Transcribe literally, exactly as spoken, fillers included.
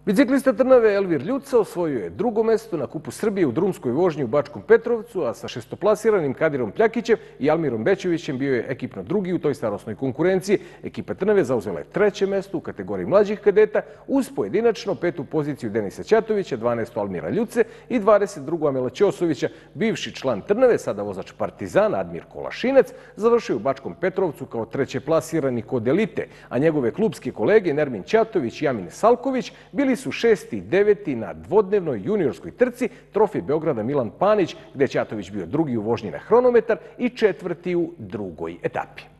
Biciklista Trnave Elvir Ljuca osvojio je drugo mesto na Kupu Srbije u drumskoj vožnji u Bačkom Petrovcu, a sa šestoplasiranim Kadirom Pljakićem i Almirom Bećevićem bio je ekipno drugi u toj starosnoj konkurenciji. Ekipa Trnave zauzela je treće mesto u kategoriji mlađih kadeta uz pojedinačno petu poziciju Denisa Ćatovića, dvanaesto Almira Ljuce i dvadeset drugo Amela Ćosovića. Bivši član Trnave, sada vozač Partizana Admir Kolašinac, završio u Bačkom Petrovcu kao treće plasirani kod elite, a njegove klubske kolege Nermin Ćatović i Amin Salković bili su šesti i deveti na dvodnevnoj juniorskoj trci Trofej Beograda Milan Panić, gde je Ćatović bio drugi u vožnji na hronometar i četvrti u drugoj etapi.